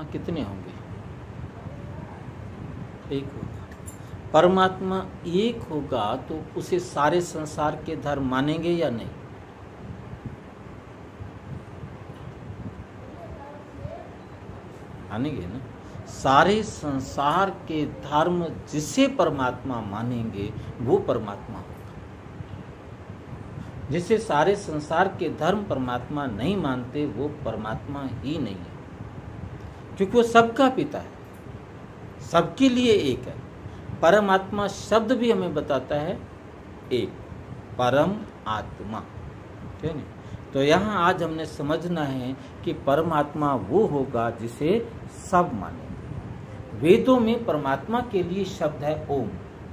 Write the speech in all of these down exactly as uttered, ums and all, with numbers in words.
कितने होंगे? एक होगा। परमात्मा एक होगा तो उसे सारे संसार के धर्म मानेंगे या नहीं? मानेंगे ना। सारे संसार के धर्म जिसे परमात्मा मानेंगे वो परमात्मा होगा। जिसे सारे संसार के धर्म परमात्मा नहीं मानते वो परमात्मा ही नहीं है, क्योंकि वो सबका पिता है, सबके लिए एक है। परमात्मा शब्द भी हमें बताता है एक, परम आत्मा, ठीक है। तो यहाँ आज हमने समझना है कि परमात्मा वो होगा जिसे सब मानेंगे। वेदों में परमात्मा के लिए शब्द है ओम।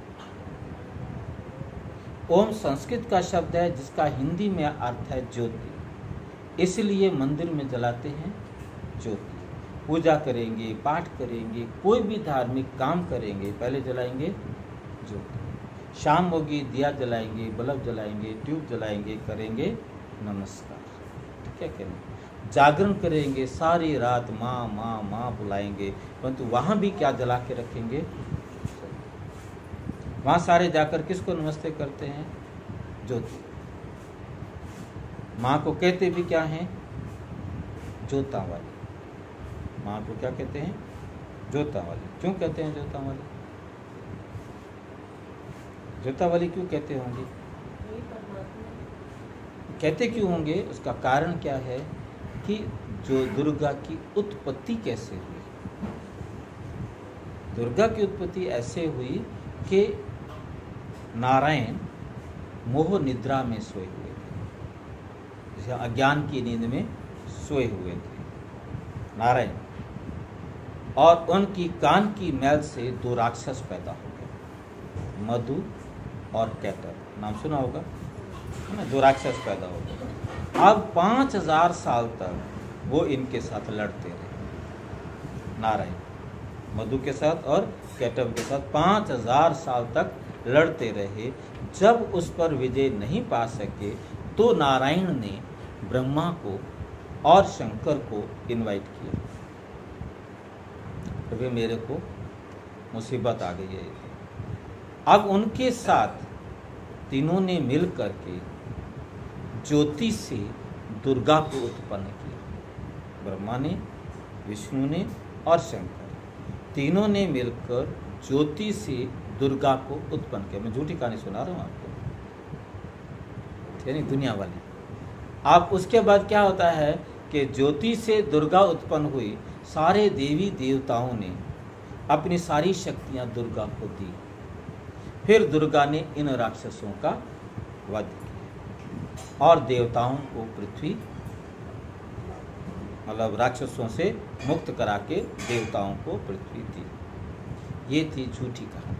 ओम संस्कृत का शब्द है जिसका हिंदी में अर्थ है ज्योति। इसलिए मंदिर में जलाते हैं ज्योति। पूजा करेंगे, पाठ करेंगे, कोई भी धार्मिक काम करेंगे, पहले जलाएंगे ज्योति। शाम होगी दिया जलाएंगे, बल्ब जलाएंगे, ट्यूब जलाएंगे, करेंगे नमस्कार, ठीक है क्या नहीं। जागरण करेंगे, सारी रात माँ माँ माँ बुलाएंगे, परंतु वहाँ भी क्या जला के रखेंगे? वहाँ सारे जाकर किसको नमस्ते करते हैं? ज्योति। माँ को कहते भी क्या हैं? ज्योता वाली। माँ को क्या कहते हैं? ज्योता वाली। क्यों कहते हैं ज्योता वाली? ज्योता वाली क्यों कहते होंगे? कहते क्यों होंगे? उसका कारण क्या है कि जो दुर्गा की उत्पत्ति कैसे हुई। दुर्गा की उत्पत्ति ऐसे हुई कि नारायण मोह निद्रा में सोए हुए थे, जैसे अज्ञान की नींद में सोए हुए थे नारायण, और उनकी कान की मैल से दो राक्षस पैदा हो गए, मधु और कैटव, नाम सुना होगा है ना। दो राक्षस पैदा हो गए। अब पाँच हजार साल तक वो इनके साथ लड़ते रहे, नारायण मधु के साथ और कैटव के साथ पाँच हजार साल तक लड़ते रहे। जब उस पर विजय नहीं पा सके तो नारायण ने ब्रह्मा को और शंकर को इनवाइट किया, क्योंकि मेरे को मुसीबत आ गई है। अब उनके साथ तीनों ने मिल करके ज्योति से दुर्गा को उत्पन्न किया। ब्रह्मा ने, विष्णु ने और शंकर तीनों ने मिलकर ज्योति से दुर्गा को उत्पन्न किया। मैं झूठी कहानी सुना रहा हूँ आपको, यानी दुनिया वाली। आप उसके बाद क्या होता है कि ज्योति से दुर्गा उत्पन्न हुई। सारे देवी देवताओं ने अपनी सारी शक्तियां दुर्गा को दी। फिर दुर्गा ने इन राक्षसों का वध किया और देवताओं को पृथ्वी, मतलब राक्षसों से मुक्त करा के देवताओं को पृथ्वी दी। ये थी झूठी कहानी,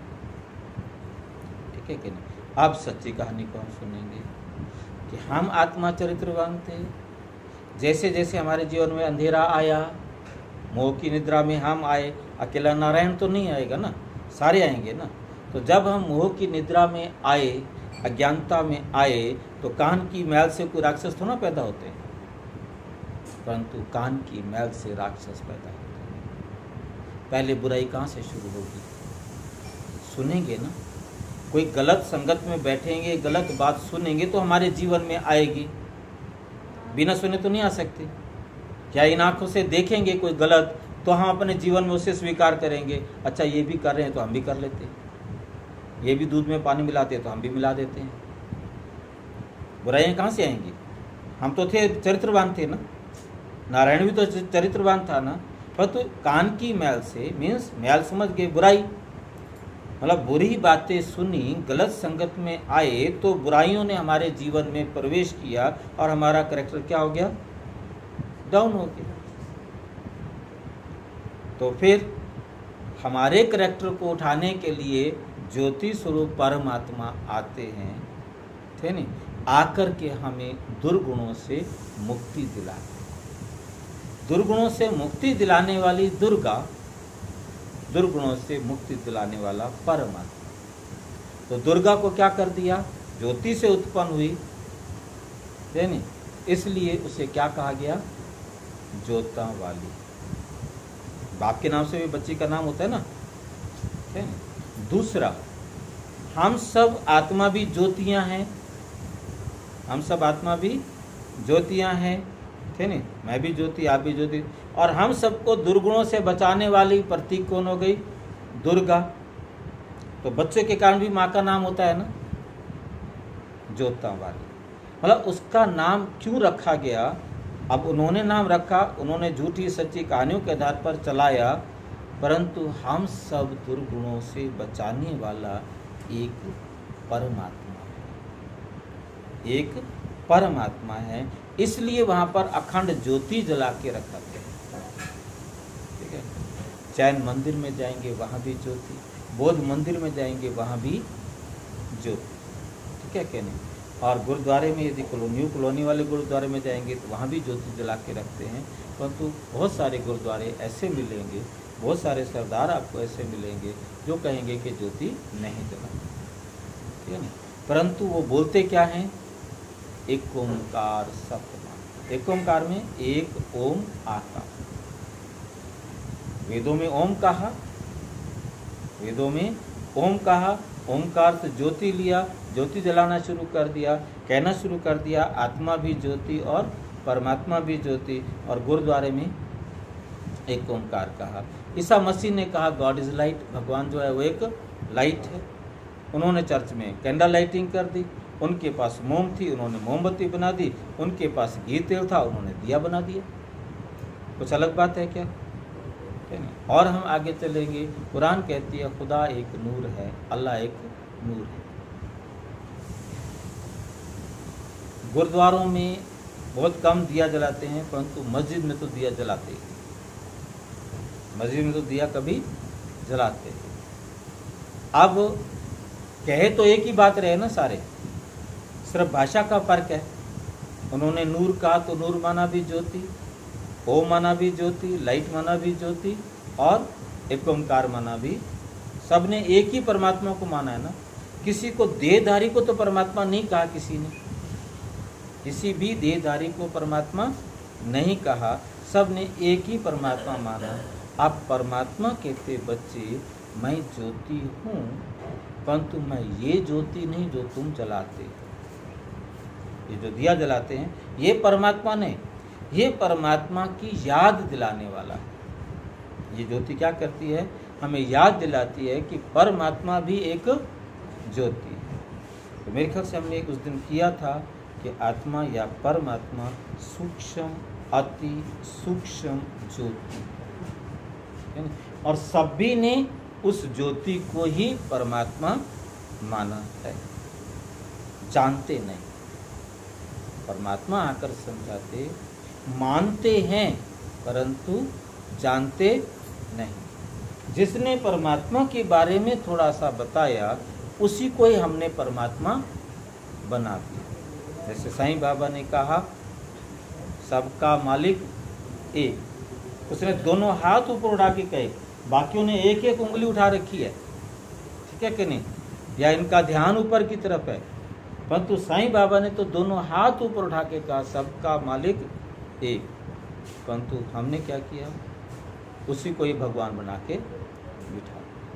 ठीक है कि नहीं। अब सच्ची कहानी को हम सुनेंगे कि हम आत्मा चरित्रवान थे। जैसे जैसे हमारे जीवन में अंधेरा आया, मोह की निद्रा में हम आए, अकेला नारायण तो नहीं आएगा ना, सारे आएंगे ना। तो जब हम मोह की निद्रा में आए, अज्ञानता में आए, तो कान की मैल से कोई राक्षस थोड़ा पैदा होते हैं, परंतु कान की मैल से राक्षस पैदा होते हैं। पहले बुराई कहाँ से शुरू होगी? सुनेंगे ना, कोई गलत संगत में बैठेंगे, गलत बात सुनेंगे तो हमारे जीवन में आएगी। बिना सुने तो नहीं आ सकती। क्या इन आंखों से देखेंगे कोई गलत तो हम अपने जीवन में उसे स्वीकार करेंगे, अच्छा ये भी कर रहे हैं तो हम भी कर लेते हैं, ये भी दूध में पानी मिलाते हैं तो हम भी मिला देते हैं। बुराइयां कहाँ से आएंगी? हम तो थे चरित्रवान थे ना, नारायण भी तो चरित्रवान था ना। पर तो कान की मैल से, मीन्स मैल समझ गए बुराई, मतलब बुरी बातें सुनी, गलत संगत में आए तो बुराइयों ने हमारे जीवन में प्रवेश किया और हमारा कैरेक्टर क्या हो गया? डाउन हो गया। तो फिर हमारे कैरेक्टर को उठाने के लिए ज्योति स्वरूप परमात्मा आते हैं, थे नहीं, आकर के हमें दुर्गुणों से मुक्ति दिलाते। दुर्गुणों से मुक्ति दिलाने वाली दुर्गा, दुर्गुणों से मुक्ति दिलाने वाला परमात्मा। तो दुर्गा को क्या कर दिया? ज्योति से उत्पन्न हुई, थे नहीं, इसलिए उसे क्या कहा गया? ज्योता वाली। बाप के नाम से भी बच्ची का नाम होता है ना, है ना? दूसरा, हम सब आत्मा भी ज्योतियाँ हैं, हम सब आत्मा भी ज्योतियाँ हैं, ठीक है। मैं भी ज्योति, आप भी ज्योति, और हम सबको दुर्गुणों से बचाने वाली प्रतीक कौन हो गई? दुर्गा। तो बच्चे के कारण भी माँ का नाम होता है ना, ज्योता वाली। मतलब उसका नाम क्यों रखा गया? अब उन्होंने नाम रखा, उन्होंने झूठी सच्ची कहानियों के आधार पर चलाया, परंतु हम सब दुर्गुणों से बचाने वाला एक परमात्मा है, एक परमात्मा है। इसलिए वहाँ पर अखंड ज्योति जला के रखा गया, ठीक है। जैन मंदिर में जाएंगे वहाँ भी ज्योति, बौद्ध मंदिर में जाएंगे वहाँ भी ज्योति, ठीक है क्या नहीं? और गुरुद्वारे में यदि न्यू कॉलोनी वाले गुरुद्वारे में जाएंगे तो वहाँ भी ज्योति जला के रखते हैं। परंतु बहुत सारे गुरुद्वारे ऐसे मिलेंगे, बहुत सारे सरदार आपको ऐसे मिलेंगे जो कहेंगे कि ज्योति नहीं जलाते, ठीक है ना। परंतु वो बोलते क्या हैं? एक ओंकार सत्यमान। एक ओंकार में एक ओम आका। वेदों में ओम कहा, वेदों में ओम कहा, ओंकार से ज्योति लिया, ज्योति जलाना शुरू कर दिया, कहना शुरू कर दिया आत्मा भी ज्योति और परमात्मा भी ज्योति, और गुरुद्वारे में एक ओंकार कहा। ईसा मसीह ने कहा गॉड इज लाइट, भगवान जो है वो एक लाइट है। उन्होंने चर्च में कैंडल लाइटिंग कर दी, उनके पास मोम थी, उन्होंने मोमबत्ती बना दी, उनके पास घी तेल था, उन्होंने दिया बना दिया। कुछ अलग बात है क्या? और हम आगे चलेंगे, कुरान कहती है खुदा एक नूर है, अल्लाह एक नूर है। गुरुद्वारों में बहुत कम दिया जलाते हैं, परंतु मस्जिद में तो दिया जलाते हैं, मस्जिद में तो दिया कभी जलाते हैं। अब कहे तो एक ही बात रहे ना सारे, सिर्फ भाषा का फर्क है। उन्होंने नूर कहा तो नूर माना भी ज्योति, ओम माना भी ज्योति, लाइट माना भी ज्योति, और एक ओंकार माना भी। सबने एक ही परमात्मा को माना है ना। किसी को देहधारी को तो परमात्मा नहीं कहा, किसी ने किसी भी देहधारी को परमात्मा नहीं कहा, सबने एक ही परमात्मा माना। आप परमात्मा कहते बच्चे मैं ज्योति हूँ, परंतु मैं ये ज्योति नहीं जो तुम जलाते, ये जो दिया जलाते हैं ये परमात्मा नहीं, ये परमात्मा की याद दिलाने वाला है। ये ज्योति क्या करती है? हमें याद दिलाती है कि परमात्मा भी एक ज्योति है। तो मेरे ख्याल से हमने एक उस दिन किया था कि आत्मा या परमात्मा सूक्ष्म, अति सूक्ष्म ज्योति, और सभी ने उस ज्योति को ही परमात्मा माना है, जानते नहीं। परमात्मा आकर समझाते, मानते हैं परंतु जानते नहीं। जिसने परमात्मा के बारे में थोड़ा सा बताया उसी को ही हमने परमात्मा बना दिया। जैसे साईं बाबा ने कहा सबका मालिक एक, उसने दोनों हाथ ऊपर उठा के कहे, बाकियों ने एक एक उंगली उठा रखी है, ठीक है कि नहीं, या इनका ध्यान ऊपर की तरफ है, परंतु साईं बाबा ने तो दोनों हाथ ऊपर उठा के कहा सबका मालिक एक। परंतु हमने क्या किया? उसी को ही भगवान बना के बिठा।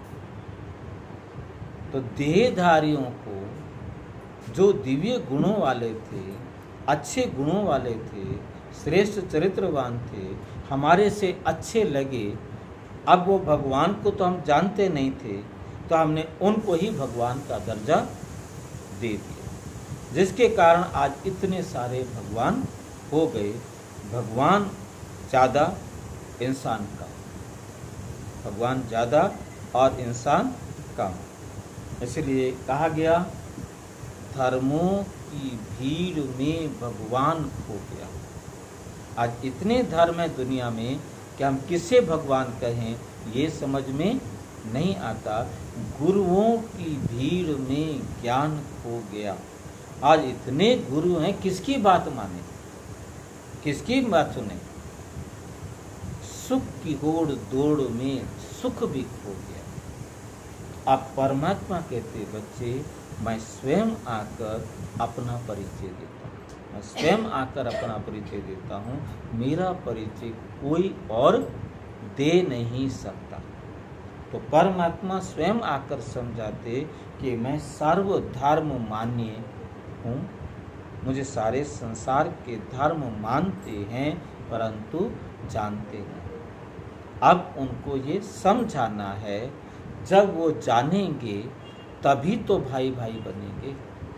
तो देहधारियों को जो दिव्य गुणों वाले थे, अच्छे गुणों वाले थे, श्रेष्ठ चरित्रवान थे, हमारे से अच्छे लगे, अब वो भगवान को तो हम जानते नहीं थे, तो हमने उनको ही भगवान का दर्जा दे दिया, जिसके कारण आज इतने सारे भगवान हो गए। भगवान ज़्यादा, इंसान कम, भगवान ज़्यादा और इंसान कम। इसलिए कहा गया धर्मों की भीड़ में भगवान खो गया। आज इतने धर्म है दुनिया में कि हम किसे भगवान कहें ये समझ में नहीं आता। गुरुओं की भीड़ में ज्ञान खो गया। आज इतने गुरु हैं, किसकी बात माने, किसकी बात सुने? सुख की होड़ दौड़ में सुख भी खो गया। आप परमात्मा कहते बच्चे, मैं स्वयं आकर अपना परिचय देता हूँ, मैं स्वयं आकर अपना परिचय देता हूँ। मेरा परिचय कोई और दे नहीं सकता। तो परमात्मा स्वयं आकर समझाते कि मैं सर्वधर्म मान्य हूँ, मुझे सारे संसार के धर्म मानते हैं परंतु जानते नहीं। अब उनको ये समझाना है, जब वो जानेंगे तभी तो भाई भाई बनेंगे,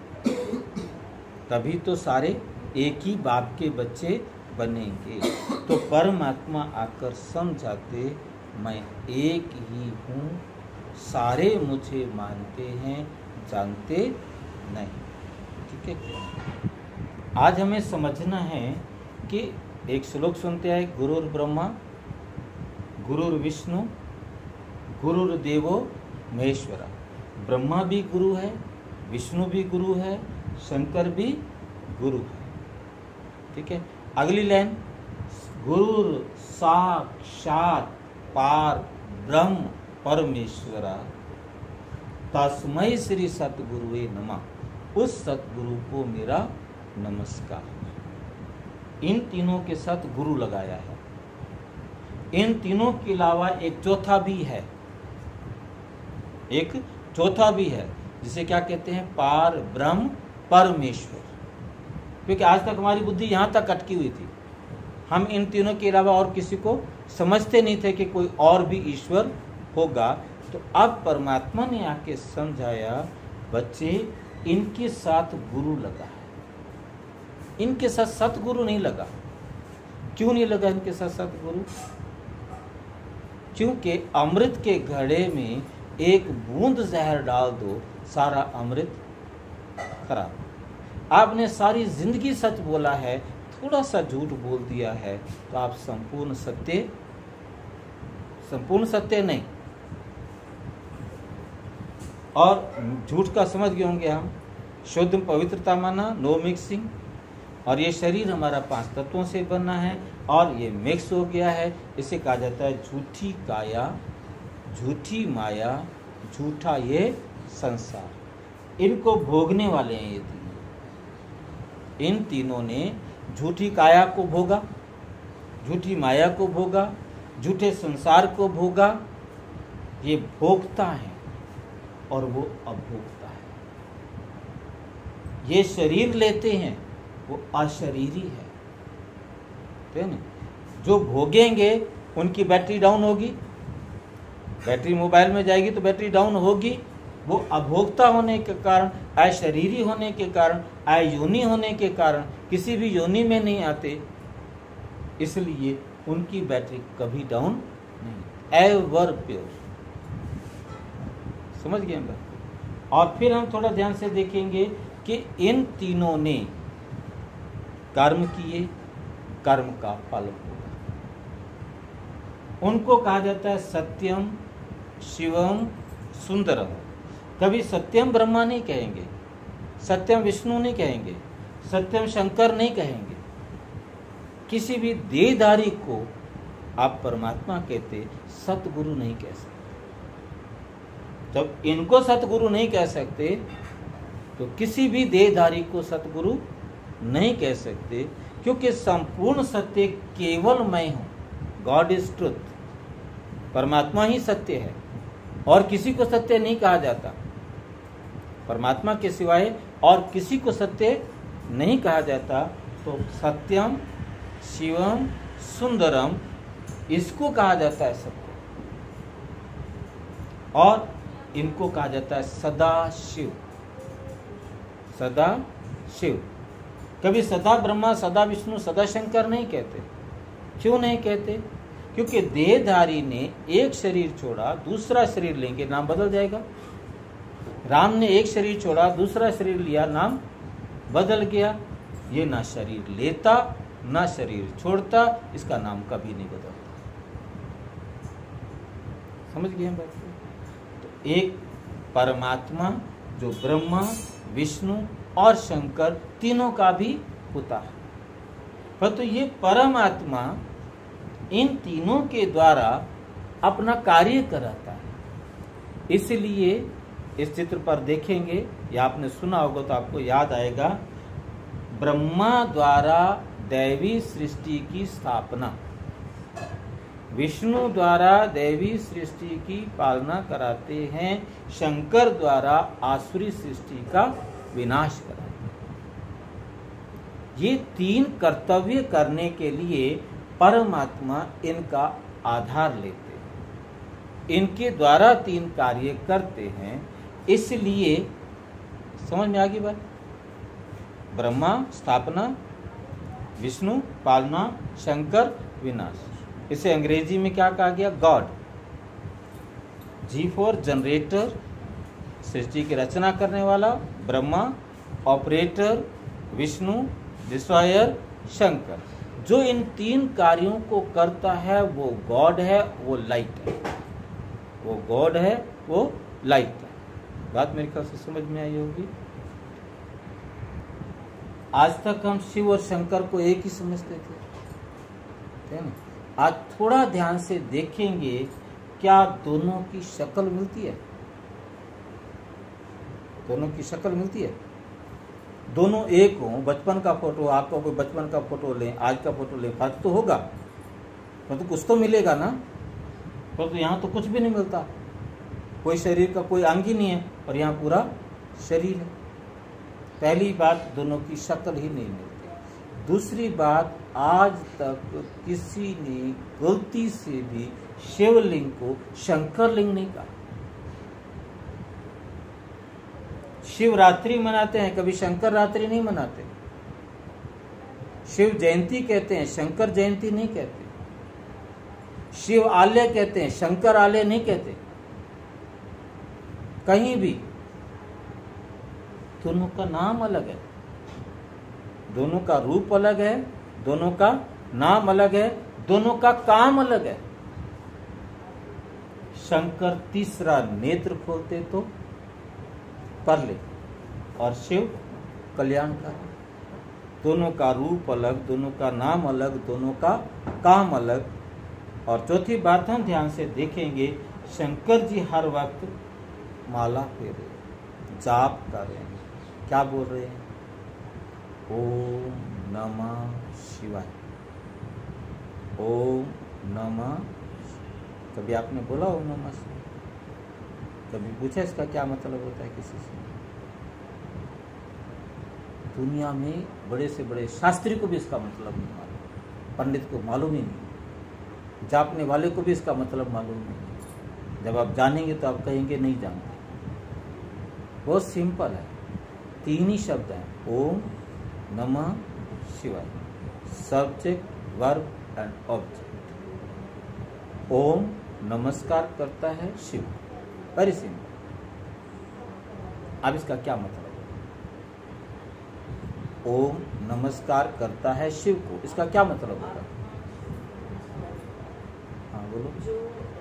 तभी तो सारे एक ही बाप के बच्चे बनेंगे। तो परमात्मा आकर समझाते मैं एक ही हूँ, सारे मुझे मानते हैं, जानते नहीं। ठीक है, आज हमें समझना है कि एक श्लोक सुनते हैं, गुरुर ब्रह्मा गुरुर विष्णु गुरुर देवो महेश्वरा। ब्रह्मा भी गुरु है, विष्णु भी गुरु है, शंकर भी गुरु है। ठीक है, अगली लाइन, गुरुर साक्षात पार ब्रह्म परमेश्वरा तस्मै श्री सतगुरुवे नमः। उस सतगुरु को मेरा नमस्कार। इन तीनों के साथ गुरु लगाया है। इन तीनों के अलावा एक चौथा भी है, एक चौथा भी है जिसे क्या कहते हैं, पार ब्रह्म परमेश्वर। क्योंकि आज तक हमारी बुद्धि यहाँ तक अटकी हुई थी, हम इन तीनों के अलावा और किसी को समझते नहीं थे कि कोई और भी ईश्वर होगा। तो अब परमात्मा ने आके समझाया, बच्चे इनके साथ गुरु लगा है, इनके साथ सतगुरु नहीं लगा। क्यों नहीं लगा इनके साथ सतगुरु? क्योंकि अमृत के घड़े में एक बूंद जहर डाल दो, सारा अमृत खराब। आपने सारी जिंदगी सच बोला है, थोड़ा सा झूठ बोल दिया है, तो आप संपूर्ण सत्य संपूर्ण सत्य नहीं। और झूठ का समझ गए होंगे हम, शुद्ध पवित्रता माना, नो मिक्सिंग। और ये शरीर हमारा पांच तत्वों से बना है और ये मिक्स हो गया है, इसे कहा जाता है झूठी काया, झूठी माया, झूठा ये संसार। इनको भोगने वाले हैं ये तीनों। इन तीनों ने झूठी काया को भोगा, झूठी माया को भोगा, झूठे संसार को भोगा। ये भोगता है और वो अभोगता है। ये शरीर लेते हैं, वो अशरीरी है। तो ना, जो भोगेंगे उनकी बैटरी डाउन होगी, बैटरी मोबाइल में जाएगी तो बैटरी डाउन होगी। वो अभोक्ता होने के कारण, अशरीरी होने के कारण, अयोनि होने के कारण किसी भी योनि में नहीं आते, इसलिए उनकी बैटरी कभी डाउन नहीं, एवर प्योर। समझ गए हम? और फिर हम थोड़ा ध्यान से देखेंगे कि इन तीनों ने कर्म किए, कर्म का फल होगा। उनको कहा जाता है सत्यम शिवम सुंदरम। कभी सत्यम ब्रह्मा नहीं कहेंगे, सत्यम विष्णु नहीं कहेंगे, सत्यम शंकर नहीं कहेंगे। किसी भी देहधारी को आप परमात्मा कहते, सतगुरु नहीं कह सकते। जब इनको सतगुरु नहीं कह सकते तो किसी भी देहधारी को सतगुरु नहीं कह सकते, क्योंकि संपूर्ण सत्य केवल मैं हूं। गॉड इज ट्रुथ, परमात्मा ही सत्य है और किसी को सत्य नहीं कहा जाता। परमात्मा के सिवाय और किसी को सत्य नहीं कहा जाता। तो सत्यम शिवम सुंदरम, इसको कहा जाता है सत्य। और इनको कहा जाता है सदा शिव, सदा शिव। कभी सदा ब्रह्मा, सदा विष्णु, सदा शंकर नहीं कहते। क्यों नहीं कहते? क्योंकि देहधारी ने एक शरीर छोड़ा, दूसरा शरीर लेंगे, नाम बदल जाएगा। राम ने एक शरीर छोड़ा, दूसरा शरीर लिया, नाम बदल गया। ये ना शरीर लेता ना शरीर छोड़ता, इसका नाम कभी नहीं बदलता। समझ गए हम बात को? तो एक परमात्मा जो ब्रह्मा, विष्णु और शंकर तीनों का भी पिता है। परंतु ये परमात्मा इन तीनों के द्वारा अपना कार्य कराता है। इसलिए इस चित्र पर देखेंगे, या आपने सुना होगा तो आपको याद आएगा, ब्रह्मा द्वारा दैवी सृष्टि की स्थापना, विष्णु द्वारा दैवी सृष्टि की पालना कराते हैं, शंकर द्वारा आसुरी सृष्टि का विनाश कराते हैं। ये तीन कर्तव्य करने के लिए परमात्मा इनका आधार लेते हैं, इनके द्वारा तीन कार्य करते हैं। इसलिए समझ में आ गई बात? ब्रह्मा स्थापना, विष्णु पालना, शंकर विनाश। इसे अंग्रेजी में क्या कहा गया? गॉड। जी फॉर जनरेटर, सृष्टि की रचना करने वाला ब्रह्मा, ऑपरेटर विष्णु, डिस्ट्रॉयर शंकर। जो इन तीन कार्यों को करता है वो गॉड है, वो लाइट है। वो गॉड है, वो लाइट है। बात मेरे ख्याल से समझ में आई होगी। आज तक हम शिव और शंकर को एक ही समझते थे, है ना? आज थोड़ा ध्यान से देखेंगे, क्या दोनों की शक्ल मिलती है? दोनों की शक्ल मिलती है? दोनों एक हो, बचपन का फोटो, आपका कोई बचपन का फोटो ले, आज का फोटो ले, फर्क तो होगा, तो कुछ तो मिलेगा ना। पर तो यहाँ तो कुछ भी नहीं मिलता, कोई शरीर का कोई अंग ही नहीं है और यहाँ पूरा शरीर है। पहली बात, दोनों की शक्ल ही नहीं मिलती। दूसरी बात, आज तक किसी ने गलती से भी शिवलिंग को शंकर लिंग नहीं कहा। शिवरात्रि मनाते हैं, कभी शंकर रात्रि नहीं मनाते। शिव जयंती कहते हैं, शंकर जयंती नहीं कहते। शिव आलय कहते हैं, शंकर आलय नहीं कहते। कहीं भी दोनों का नाम अलग है, दोनों का रूप अलग है, दोनों का नाम अलग है, दोनों का काम अलग है। शंकर तीसरा नेत्र खोलते तो कर ले, और शिव कल्याण का। दोनों का रूप अलग, दोनों का नाम अलग, दोनों का काम अलग। और चौथी बात हम ध्यान से देखेंगे, शंकर जी हर वक्त माला फेरे, जाप कर रहे हैं। क्या बोल रहे हैं? ओम नमः शिवाय, ओम नमः। कभी आपने बोला ओम नमः शिवाय? कभी पूछा इसका क्या मतलब होता है किसी से? दुनिया में बड़े से बड़े शास्त्री को भी इसका मतलब नहीं मालूम, पंडित को मालूम ही नहीं, जापने वाले को भी इसका मतलब मालूम नहीं। जब आप जानेंगे तो आप कहेंगे नहीं जानते। बहुत सिंपल है, तीन ही शब्द हैं, ओम नमः शिवाय, सब्जेक्ट वर्ब एंड ऑब्जेक्ट। ओम नमस्कार करता है शिव, वेरी सिंपल। अब इसका क्या मतलब है? ओम नमस्कार करता है शिव को, इसका क्या मतलब होगा? हाँ बोलो। जो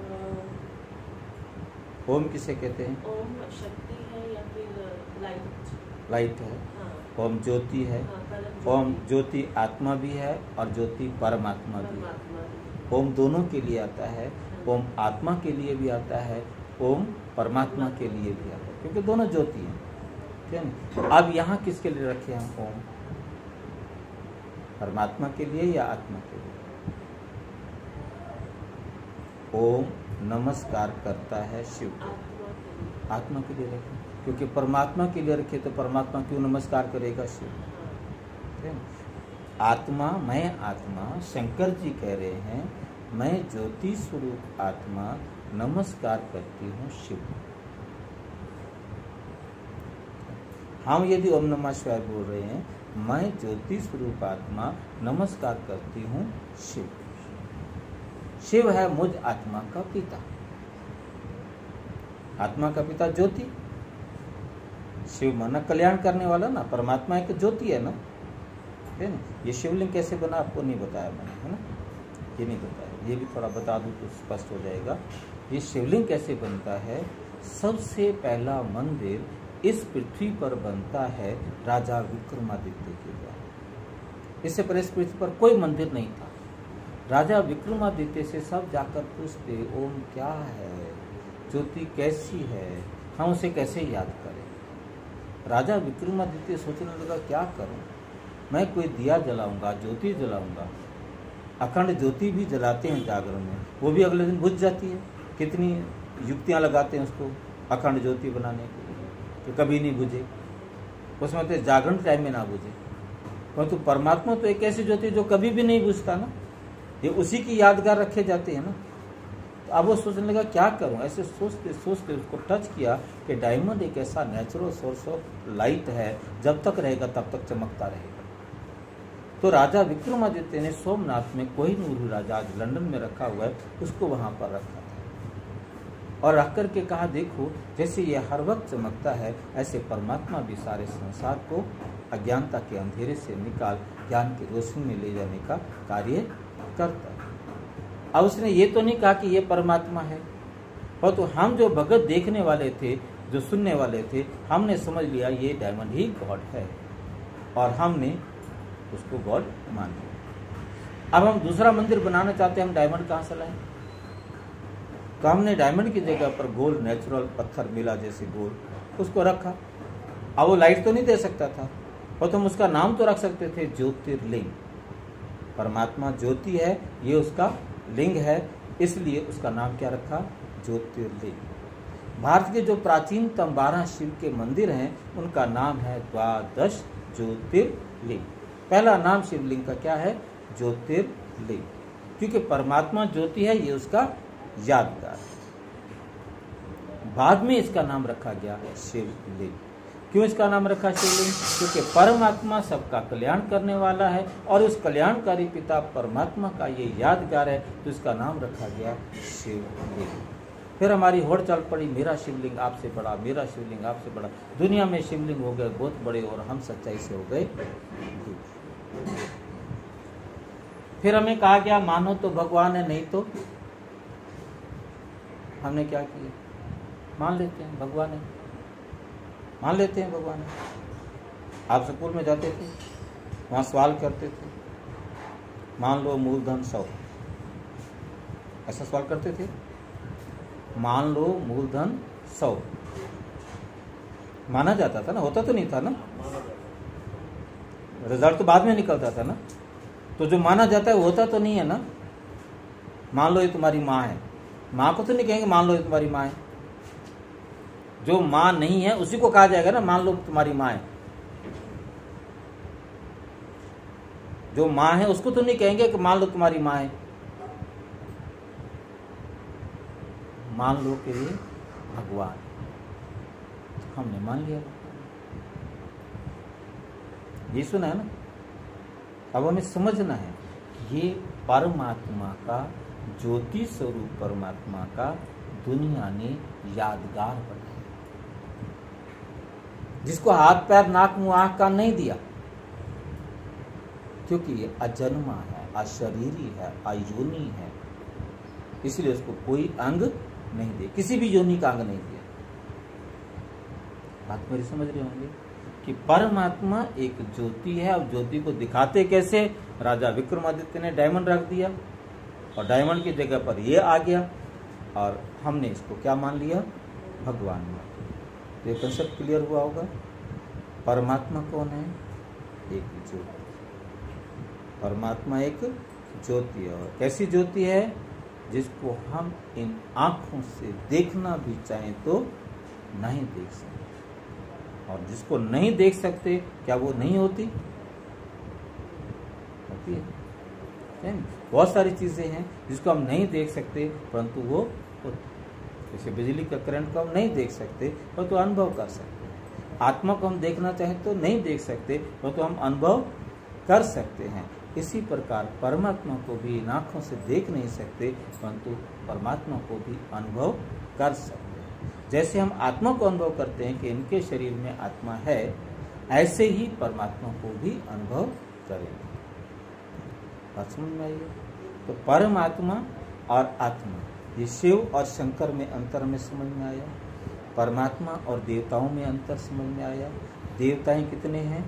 ओम किसे कहते हैं? ओम शक्ति है या फिर लाइट? लाइट है। हाँ। ओम ज्योति है। हाँ, ओम ज्योति आत्मा भी है और ज्योति परमात्मा भी है। परमात्मा। ओम दोनों के लिए आता है, ओम आत्मा के लिए भी आता है, ओम परमात्मा के लिए भी आता है, क्योंकि दोनों ज्योति हैं, ठीक है ना? अब यहाँ किसके लिए रखे हम ओम? परमात्मा के लिए या आत्मा के लिए? ओम नमस्कार करता है शिव को, आत्मा के लिए रखे, क्योंकि परमात्मा के लिए रखे तो परमात्मा क्यों नमस्कार करेगा शिव? ठीक है? आत्मा, मैं आत्मा, शंकर जी कह रहे हैं, मैं ज्योति स्वरूप आत्मा नमस्कार करती हूँ शिव। हम यदि ओम नमः शिवाय बोल रहे हैं, मैं ज्योति स्वरूप आत्मा नमस्कार करती हूँ शिव। शिव है मुझ आत्मा का पिता, आत्मा का पिता ज्योति। शिव माना कल्याण करने वाला ना, परमात्मा एक ज्योति है ना, है ना? ये शिवलिंग कैसे बना आपको नहीं बताया मैंने, है ना? ये नहीं बताया, ये भी थोड़ा बता दूं तो स्पष्ट हो जाएगा। ये शिवलिंग कैसे बनता है? सबसे पहला मंदिर इस पृथ्वी पर बनता है राजा विक्रमादित्य के द्वारा। इससे पहले इस पृथ्वी पर कोई मंदिर नहीं था। राजा विक्रमादित्य से सब जाकर पूछते, ओम क्या है, ज्योति कैसी है, हम उसे कैसे याद करें? राजा विक्रमादित्य सोचने लगा, क्या करूं? मैं कोई दिया जलाऊंगा, ज्योति जलाऊंगा, अखंड ज्योति भी जलाते हैं जागरण में, वो भी अगले दिन बुझ जाती है। कितनी युक्तियां लगाते हैं उसको अखंड ज्योति बनाने के लिए कि कभी नहीं बुझे, उसमें तो जागरण टाइम में ना बुझे। परंतु तो परमात्मा तो एक ऐसी ज्योति जो कभी भी नहीं बुझता ना, ये उसी की यादगार रखे जाते हैं ना। तो अब वो सोचने लगा क्या करूं, ऐसे सोचते सोचते उसको टच किया कि डायमंड एक ऐसा नेचुरल सोर्स ऑफ लाइट है, जब तक रहेगा तब तक चमकता रहेगा। तो राजा विक्रमादित्य ने सोमनाथ में कोहिनूर राजा आज लंदन में रखा हुआ है, उसको वहां पर रखा था और रख करके कहा देखो जैसे ये हर वक्त चमकता है, ऐसे परमात्मा भी सारे संसार को अज्ञानता के अंधेरे से निकाल ज्ञान की रोशनी में ले जाने का कार्य करता है। अब उसने ये तो नहीं कहा कि ये परमात्मा है, पर तो हम जो भगत देखने वाले थे, जो सुनने वाले थे, हमने समझ लिया ये डायमंड ही गॉड है और हमने उसको गॉड मान लिया। अब हम दूसरा मंदिर बनाना चाहते हैं, हम डायमंड कहाँ से लाएं? तो हमने डायमंड की जगह पर गोल्ड नेचुरल पत्थर मिला जैसे गोल्ड उसको रखा। अब वो लाइट तो नहीं दे सकता था, और तुम उसका नाम तो रख सकते थे ज्योतिर्लिंग। परमात्मा ज्योति है, ये उसका लिंग है, इसलिए उसका नाम क्या रखा? ज्योतिर्लिंग। भारत के जो प्राचीनतम बारह शिव के मंदिर हैं उनका नाम है द्वादश ज्योतिर्लिंग। पहला नाम शिवलिंग का क्या है? ज्योतिर्लिंग, क्योंकि परमात्मा ज्योति है, ये उसका यादगार है। बाद में इसका नाम रखा गया है शिवलिंग। क्यों इसका नाम रखा शिवलिंग? क्योंकि परमात्मा सबका कल्याण करने वाला है और उस कल्याणकारी पिता परमात्मा का ये यादगार है, तो इसका नाम रखा गया शिवलिंग। फिर हमारी होड़ चल पड़ी, मेरा शिवलिंग आपसे बड़ा, मेरा शिवलिंग आपसे बड़ा। दुनिया में शिवलिंग हो गए बहुत बड़े और हम सच्चाई से हो गए। फिर हमें कहा गया मानो तो भगवान है, नहीं तो हमने क्या किया? मान लेते हैं भगवान है, मान लेते हैं भगवान है। आप स्कूल में जाते थे, वहां सवाल करते थे, मान लो मूलधन सौ, ऐसा सवाल करते थे। मान लो मूलधन सौ, माना जाता था ना, होता तो नहीं था ना, रिजल्ट तो बाद में निकलता था ना। तो जो माना जाता है वो होता तो नहीं है ना। मान लो ये तुम्हारी माँ है, माँ को तो नहीं कहेंगे मान लो ये तुम्हारी माँ है। जो माँ नहीं है उसी को कहा जाएगा ना मान लो तुम्हारी माँ है। जो माँ है उसको तो नहीं कहेंगे कि मान लो तुम्हारी माँ है। मान लो के लिए भगवान, हमने मान लिया, ये सुना है ना। अब हमें समझना है ये परमात्मा का, ज्योति स्वरूप परमात्मा का दुनिया ने यादगार बनाया, जिसको हाथ पैर नाक मुंह आंख कान नहीं दिया, क्योंकि ये अजन्मा है, अशरीरी है, अयोनि है, इसलिए उसको कोई अंग नहीं दे, किसी भी योनि का अंग नहीं दिया। बात मेरी समझ रहे होंगे कि परमात्मा एक ज्योति है। अब ज्योति को दिखाते कैसे? राजा विक्रमादित्य ने डायमंड रख दिया और डायमंड की जगह पर ये आ गया और हमने इसको क्या मान लिया? भगवान मान लिया। तो ये कंसेप्ट क्लियर हुआ होगा। परमात्मा कौन है? एक ज्योति। परमात्मा एक ज्योति है, और कैसी ज्योति है? जिसको हम इन आंखों से देखना भी चाहें तो नहीं देख सकते, और जिसको नहीं देख सकते क्या वो नहीं होती? होती है। बहुत सारी चीजें हैं जिसको हम नहीं देख सकते परंतु वो होती। जैसे बिजली का करंट को हम नहीं देख सकते परंतु तो अनुभव कर सकते। आत्मा को हम देखना चाहें तो नहीं देख सकते परंतु तो हम अनुभव कर सकते हैं। इसी प्रकार परमात्मा को भी इन आँखों से देख नहीं सकते परंतु परमात्मा को भी अनुभव कर सकते। जैसे हम आत्मा को अनुभव करते हैं कि इनके शरीर में आत्मा है, ऐसे ही परमात्मा को भी अनुभव करेंगे। बात समझ में आई? तो परमात्मा और आत्मा, ये शिव और शंकर में अंतर में समझ में आया। परमात्मा और देवताओं में अंतर समझ में आया। देवताएं कितने हैं?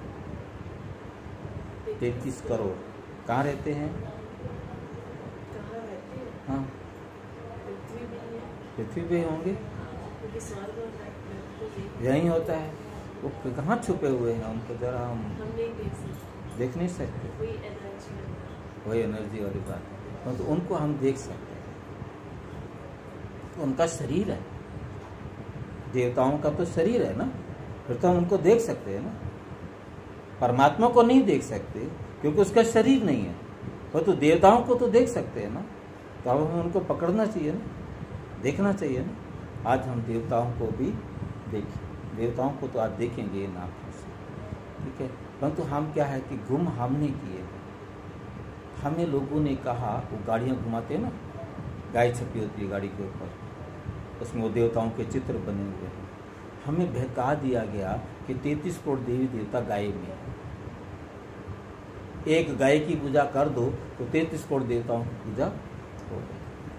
तैतीस करोड़। कहाँ रहते हैं? कहाँ रहते हैं? हाँ, पृथ्वी पे ही है। पृथ्वी पे होंगे, क्योंकि स्वर्ग और नरक तो यही होता है। वो कहाँ छुपे हुए हैं? उनको जरा हम हम नहीं देख सकते, देख नहीं सकते। कोई एनर्जी नहीं। वही एनर्जी वाली बात है। परंतु तो उनको हम देख सकते हैं, तो उनका शरीर है, देवताओं का तो शरीर है ना, फिर तो हम उनको देख सकते हैं ना। परमात्मा को नहीं देख सकते क्योंकि उसका शरीर नहीं है, पर तो देवताओं को तो देख सकते हैं ना। तो अब हमें उनको पकड़ना चाहिए ना, देखना चाहिए ना। आज हम देवताओं को भी देखें, देवताओं को तो आज देखेंगे इन आँखों से, ठीक है। परंतु हम क्या है कि गुम हमने किए। हमें लोगों ने कहा, वो गाड़ियाँ घुमाते हैं ना, गाय छपी होती है गाड़ी के ऊपर, उसमें वो देवताओं के चित्र बने हुए हैं। हमें बहका दिया गया कि तैंतीस करोड़ देवी देवता गाय में है, एक गाय की पूजा कर दो तो तैंतीस करोड़ देवताओं की पूजा हो गई।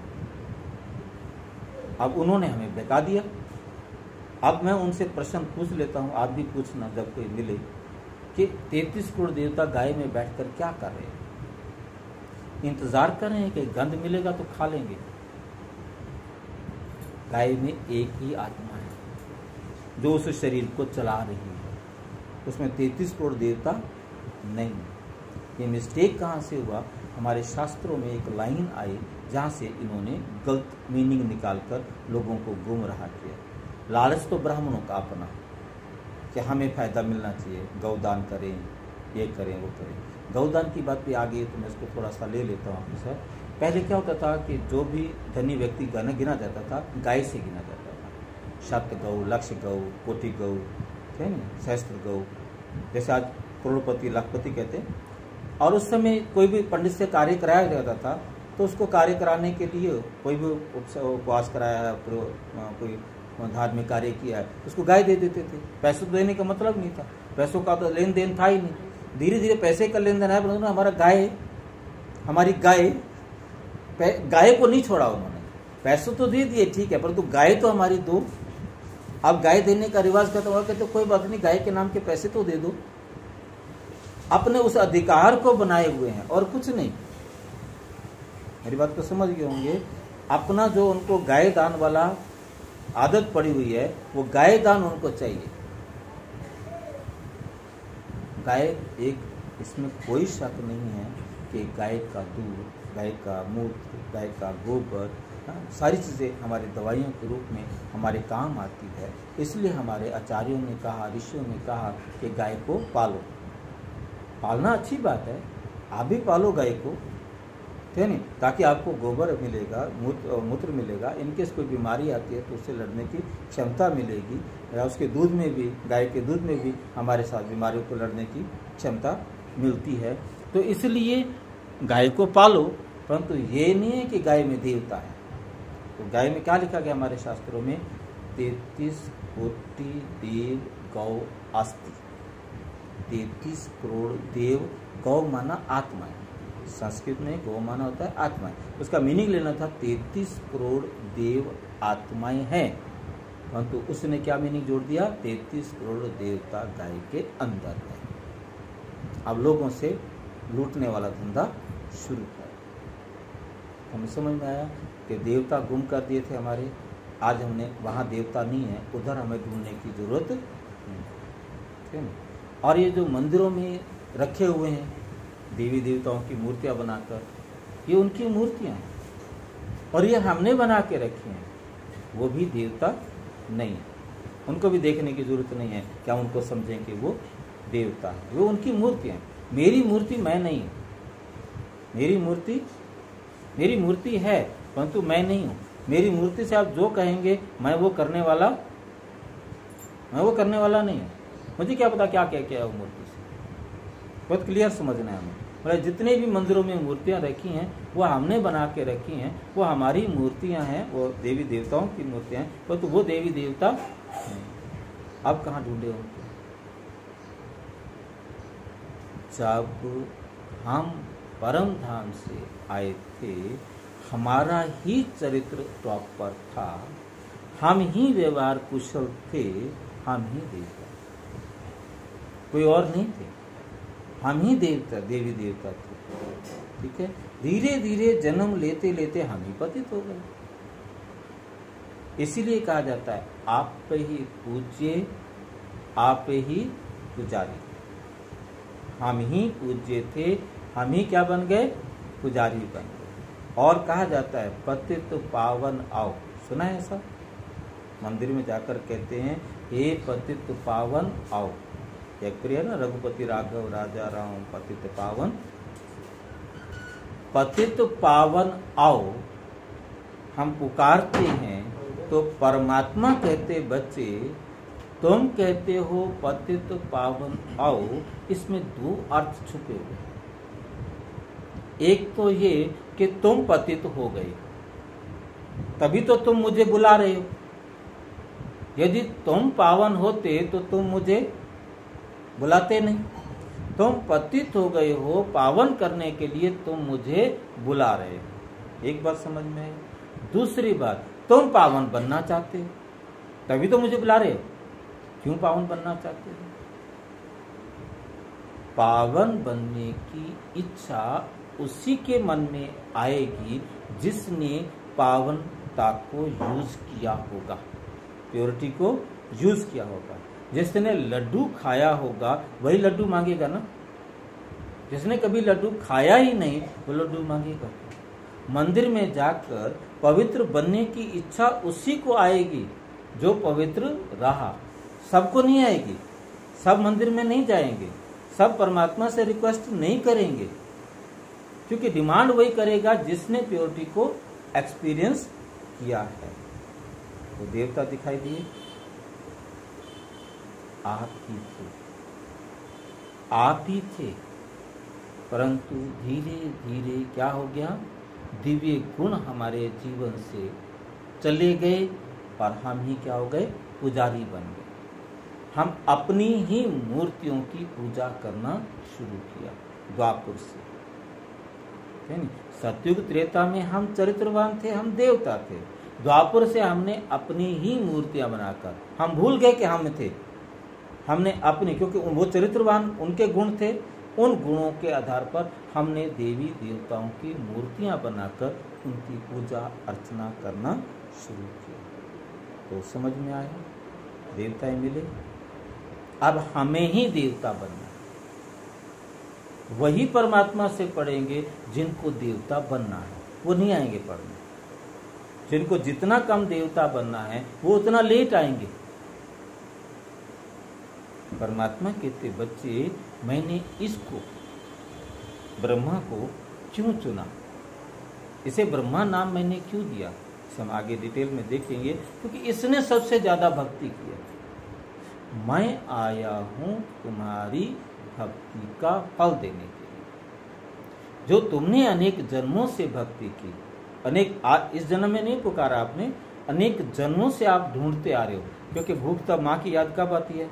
अब उन्होंने हमें बहका दिया। अब मैं उनसे प्रश्न पूछ लेता हूँ, आप भी पूछना जब कोई मिले, कि तैंतीस करोड़ देवता गाय में बैठकर क्या कर रहे हैं? इंतजार कर रहे हैं कि गंध मिलेगा तो खा लेंगे। गाय में एक ही आत्मा है जो उस शरीर को चला रही है, उसमें तैंतीस करोड़ देवता नहीं। ये मिस्टेक कहाँ से हुआ? हमारे शास्त्रों में एक लाइन आई जहाँ से इन्होंने गलत मीनिंग निकालकर लोगों को गुमराह किया। लालच तो ब्राह्मणों का अपना, कि हमें फायदा मिलना चाहिए, गौदान करें, ये करें, वो करें। गौदान की बात भी आ गई तो मैं इसको थोड़ा सा ले लेता हूँ आपके साथ। पहले क्या होता था कि जो भी धनी व्यक्ति गण गिना जाता था, गाय से गिना जाता था। शत गौ, लक्ष गौ, कोटि गौ, है ना, सहस्त्र गौ, जैसे आज करोड़पति लाखपति कहते हैं। और उस समय कोई भी पंडित से कार्य कराया जाता था तो उसको कार्य कराने के लिए कोई भी उपवास कराया है, कोई धार्मिक कार्य किया है, उसको गाय दे देते थे। पैसे तो देने का मतलब नहीं था, पैसों का तो लेन देन था ही नहीं। धीरे धीरे पैसे का लेन देन है, परंतु हमारा गाय, हमारी गाय, गाय को नहीं छोड़ा उन्होंने। पैसे तो दे दिए, ठीक है, परंतु गाय तो हमारी दो। अब गाय देने का रिवाज खत्म हुआ, कहते कोई बात नहीं, गाय के नाम के पैसे तो दे दो। अपने उस अधिकार को बनाए हुए हैं और कुछ नहीं। मेरी बात को समझ गए होंगे। अपना जो उनको गाय दान वाला आदत पड़ी हुई है, वो गाय दान उनको चाहिए। गाय एक, इसमें कोई शक नहीं है कि गाय का दूध, गाय का मूत्र, गाय का गोबर, सारी चीज़ें हमारी दवाइयों के रूप में हमारे काम आती है। इसलिए हमारे आचार्यों ने कहा, ऋषियों ने कहा कि गाय को पालो। पालना अच्छी बात है, आप भी पालो गाय को, ठीक है, ताकि आपको गोबर मिलेगा, मूत्र मूत्र मिलेगा। इनकेस कोई बीमारी आती है तो उससे लड़ने की क्षमता मिलेगी, या उसके दूध में भी, गाय के दूध में भी हमारे साथ बीमारियों को लड़ने की क्षमता मिलती है। तो इसलिए गाय को पालो, परंतु ये नहीं है कि गाय में देवता है। तो गाय में क्या लिखा गया हमारे शास्त्रों में? तैतीस कोटि देव गौ अस्ति। तैतीस करोड़ देव, गौ माना आत्मा है, संस्कृत में गौ माना होता है आत्माएं। उसका मीनिंग लेना था तैतीस करोड़ देव आत्माएं हैं, परंतु तो उसने क्या मीनिंग जोड़ दिया? तैतीस करोड़ देवता गाय के अंदर है। अब लोगों से लूटने वाला धंधा शुरू कर। हमें समझ में आया कि देवता गुम कर दिए थे हमारे, आज हमने वहाँ देवता नहीं है, उधर हमें ढूंढने की जरूरत नहीं, ठीक है। और ये जो मंदिरों में रखे हुए हैं देवी देवताओं की मूर्तियां बनाकर, ये उनकी मूर्तियां हैं और ये हमने बना के रखी हैं, वो भी देवता नहीं है। उनको भी देखने की जरूरत नहीं है, क्या उनको समझें कि वो देवता है? वो उनकी मूर्तियां हैं। मेरी मूर्ति मैं नहीं हूँ, मेरी मूर्ति मेरी मूर्ति है, परंतु मैं नहीं हूँ। मेरी मूर्ति से आप जो कहेंगे मैं वो करने वाला मैं वो करने वाला नहीं हूँ। मुझे क्या पता क्या क्या क्या है वो मूर्ति से। बहुत क्लियर समझना है हमें। मतलब जितने भी मंदिरों में मूर्तियाँ रखी हैं वो हमने बना के रखी हैं, वो हमारी मूर्तियाँ हैं, वो देवी देवताओं की मूर्तियाँ हैं, परंतु वो देवी देवता नहीं। अब कहाँ ढूंढे उनको? जब हम परम धाम से आए थे, हमारा ही चरित्र टॉप पर था, हम ही व्यवहार कुशल थे, हम ही देवता, कोई और नहीं थे, हम ही देवता देवी देवता थे, ठीक है। धीरे धीरे जन्म लेते लेते हम ही पतित हो गए। इसीलिए कहा जाता है आप पे ही पूज्य, आप पे ही पुजारी। हम ही पूज्य थे, हम ही क्या बन गए? पुजारी बन गए। और कहा जाता है पतित पावन आओ, सुना है ऐसा? मंदिर में जाकर कहते हैं हे पतित पावन आओ। एक प्रिय ना, रघुपति राघव राजा राम पतित पावन, पतित पावन आओ हम पुकारते हैं तो परमात्मा कहते बच्चे तुम कहते हो पतित पावन आओ, इसमें दो अर्थ छुपे हुए। एक तो ये कि तुम पतित हो गए, तभी तो तुम मुझे बुला रहे हो। यदि तुम पावन होते तो तुम मुझे बुलाते नहीं। तुम पतित हो गए हो, पावन करने के लिए तुम मुझे बुला रहे हो। एक बात समझ में है। दूसरी बात, तुम पावन बनना चाहते हो, तभी तो मुझे बुला रहे हो। क्यों पावन बनना चाहते हो? पावन बनने की इच्छा उसी के मन में आएगी जिसने पावनता को यूज किया होगा, प्योरिटी को यूज किया होगा। जिसने लड्डू खाया होगा वही लड्डू मांगेगा ना। जिसने कभी लड्डू खाया ही नहीं वो लड्डू मांगेगा। मंदिर में जाकर पवित्र बनने की इच्छा उसी को आएगी जो पवित्र रहा। सबको नहीं आएगी, सब मंदिर में नहीं जाएंगे, सब परमात्मा से रिक्वेस्ट नहीं करेंगे, क्योंकि डिमांड वही करेगा जिसने प्योरिटी को एक्सपीरियंस किया है। तो देवता दिखाई दिए, आप ही थे, आप ही थे, परंतु धीरे धीरे क्या हो गया, दिव्य गुण हमारे जीवन से चले गए और हम ही क्या हो गए, पुजारी बन गए। हम अपनी ही मूर्तियों की पूजा करना शुरू किया द्वापर से। सतयुग त्रेता में हम चरित्रवान थे, हम देवता थे। द्वापर से हमने अपनी ही मूर्तियां बनाकर हम भूल गए कि हम थे। हमने अपनी, क्योंकि वो चरित्रवान उनके गुण थे, उन गुणों के आधार पर हमने देवी देवताओं की मूर्तियां बनाकर उनकी पूजा अर्चना करना शुरू किया। तो समझ में आया, देवताएं मिले, अब हमें ही देवता बनना। वही परमात्मा से पढ़ेंगे जिनको देवता बनना है, वो नहीं आएंगे पढ़ने। जिनको जितना कम देवता बनना है वो उतना लेट आएंगे। परमात्मा कहते बच्चे मैंने इसको ब्रह्मा को क्यों चुना, इसे ब्रह्मा नाम मैंने क्यों दिया, इसे हम आगे डिटेल में देखेंगे, क्योंकि इसने सबसे ज्यादा भक्ति की है। मैं आया हूं तुम्हारी भक्ति का फल देने के लिए। जो तुमने अनेक जन्मों से भक्ति की, अनेक इस जन्म में नहीं पुकारा आपने, अनेक जन्मों से आप ढूंढते आ रहे हो। क्योंकि भूख तब माँ की याद कब आती है,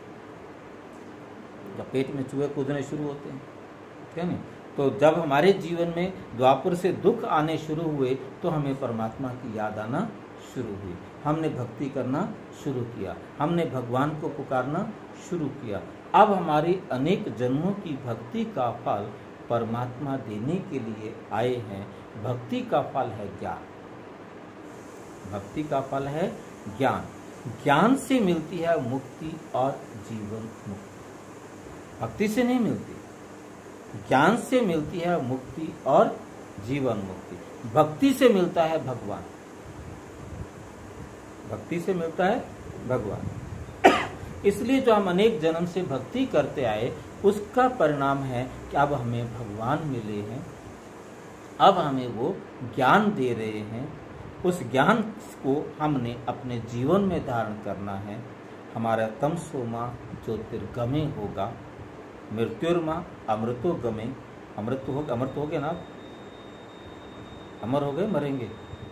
जब पेट में चूहे कूदने शुरू होते हैं, क्या नहीं? तो जब हमारे जीवन में द्वापर से दुख आने शुरू हुए तो हमें परमात्मा की याद आना शुरू हुई। हमने भक्ति करना शुरू किया, हमने भगवान को पुकारना शुरू किया। अब हमारी अनेक जन्मों की भक्ति का फल परमात्मा देने के लिए आए हैं। भक्ति का फल है ज्ञान, भक्ति का फल है ज्ञान। ज्ञान से मिलती है मुक्ति और जीवन मुक्ति, भक्ति से नहीं मिलती। ज्ञान से मिलती है मुक्ति और जीवन मुक्ति। भक्ति से मिलता है भगवान, भक्ति से मिलता है भगवान। इसलिए जो हम अनेक जन्म से भक्ति करते आए उसका परिणाम है कि अब हमें भगवान मिले हैं, अब हमें वो ज्ञान दे रहे हैं। उस ज्ञान को हमने अपने जीवन में धारण करना है। हमारा तमसोमा ज्योतिर्गमे होगा, मृत्युर्मा अमृतो गमे। अमृत हो अमृत हो गए ना, अमर हो गए, मरेंगे,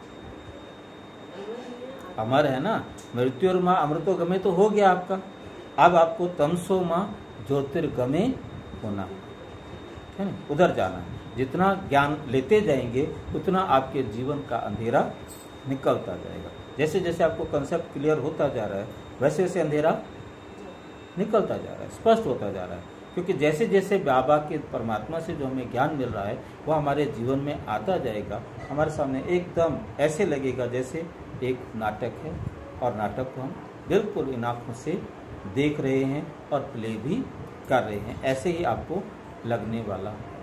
अमर है ना। मृत्युर्मा अमृतो गमे तो हो गया आपका। अब आपको तमसो माँ ज्योतिर्गमे होना है ना, उधर जाना है। जितना ज्ञान लेते जाएंगे उतना आपके जीवन का अंधेरा निकलता जाएगा। जैसे जैसे आपको कंसेप्ट क्लियर होता जा रहा है वैसे वैसे अंधेरा निकलता जा रहा है, स्पष्ट होता जा रहा है। क्योंकि जैसे जैसे बाबा के परमात्मा से जो हमें ज्ञान मिल रहा है वो हमारे जीवन में आता जाएगा। हमारे सामने एकदम ऐसे लगेगा जैसे एक नाटक है और नाटक को हम बिल्कुल इन आँखों से देख रहे हैं और प्ले भी कर रहे हैं, ऐसे ही आपको लगने वाला है।